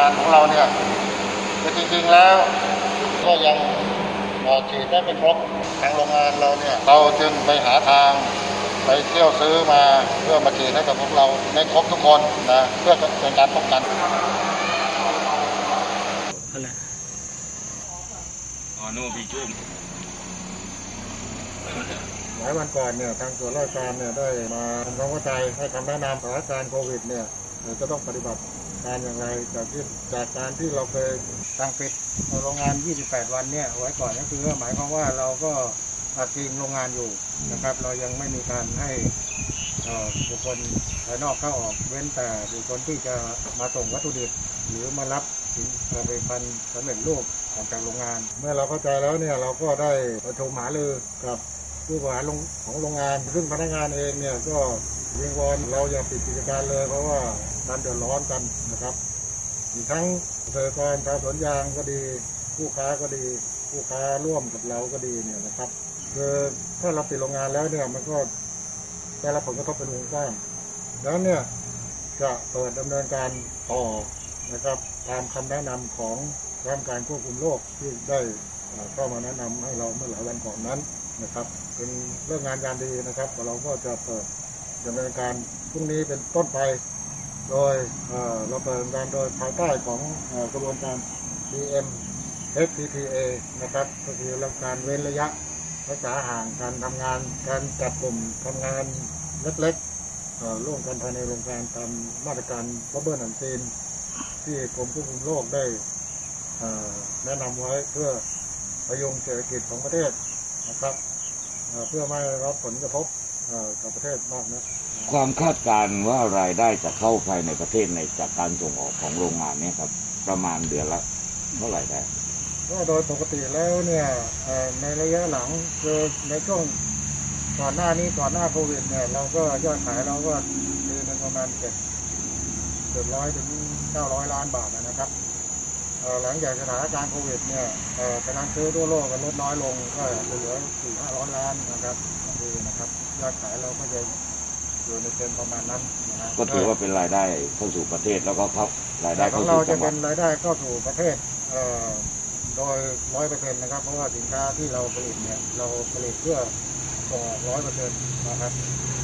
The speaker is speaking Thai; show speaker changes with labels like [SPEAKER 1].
[SPEAKER 1] านของเราเนี่ยคือจริงๆแล้วก็ยังฉีดได้ไม่ครบทางโรงงานเราเนี่ยเราจึงไปหาทางไปเที่ยวซื้อมาเพื่อมาฉีดให้กับพวกเราในครบทุกคนนะเพื่อเป็นการป้องกัน
[SPEAKER 2] โน่พี่จุ้ม
[SPEAKER 1] หลายวันก่อนเนี่ยทางส่วนราชการเนี่ยได้มาทำความเข้าใจให้คำแนะนำสถานการณ์โควิดเนี่ยจะต้องปฏิบัติการอย่างไรจากการที่เราเคยสั่งปิดโรงงาน 28 วันเนี่ยไว้ก่อนก็คือหมายความว่าเราก็ทิ้งโรงงานอยู่นะครับเรายังไม่มีการให้บุคคลภายนอกเข้าออกเว้นแต่บุคคลที่จะมาส่งวัตถุดิบหรือมารับผลิตภัณฑ์สำเร็จรูปออกจากโรงงานเมื่อเราเข้าใจแล้วเนี่ยเราก็ได้ประชุมหารือกับผู้บริหารของโรงงานซึ่งพนักงานเองเนี่ยก็วิงวอนเราอย่าปิดกิจการเลยเพราะว่าการเดือดร้อนกันนะครับอีกทั้งเกษตรกรชาวสวนยางก็ดีผู้ค้าก็ดีผู้ค้าร่วมกับเราก็ดีเนี่ยนะครับคือถ้าเราปิดโรงงานแล้วเนี่ยมันก็ได้รับผลกระทบเป็นวงกว้างดังนั้นเนี่ยจะเปิดดำเนินการต่อนะครับตามคำแนะนำของคณะกรรมการควบคุมโรคที่ได้เข้ามาแนะนำให้เราเมื่อหลายวันก่อนนั้นนะครับเป็นเรื่องงานการดีนะครับเราก็จะเปิดดำเนินการพรุ่งนี้เป็นต้นไปโดยเราเปิดดำเนินการโดยภายใต้ของกระบวนการ BM HPPA นะครับก็คือเรื่องการเว้นระยะรักษาห่างการทำงานการจัดกลุ่มทำงานเล็กๆร่วมกันภายในโรงงานตามมาตรการบับเบิ้ลแอนด์ซีนที่กรมควบคุมโรคได้แนะนำไว้เพื่อพยุงเศรษฐกิจของประเทศนะครับเพื่อไม่รับผลกระทบกับประเทศมากนะ
[SPEAKER 2] ความคาดการณ์ว่ารายได้จะเข้าภายในประเทศในจากการส่งออกของโรงงานนี้ครับประมาณเดือนละเท่าไหร่ได้
[SPEAKER 1] ก็โดยปกติแล้วเนี่ยในระยะหลังคือในช่วงก่อนหน้าโควิดเนี่ยเราก็ยอดขายเราก็มีประมาณ700 ถึง 900 ล้านบาทนะครับหลังจากสถานการณ์โควิดเนี่ยการซื้อทั่วโลกก็ลดน้อยลงก็เหลือ 400-500 ล้านนะครับนี่นะครับยอดขายเราก็จะอยู่ในเกณฑ์ประมาณนั้นนะ
[SPEAKER 2] ก็ถือว่าเป็นรายได้เข้าสู่ประเทศแล้วก็ครับรายได้
[SPEAKER 1] ของเราจะเป็นรายได้เข้าสู่ประเทศโดย 100% นะครับเพราะว่าสินค้าที่เราผลิตเนี่ยเราผลิตเพื่อส่งออก 100% นะครับ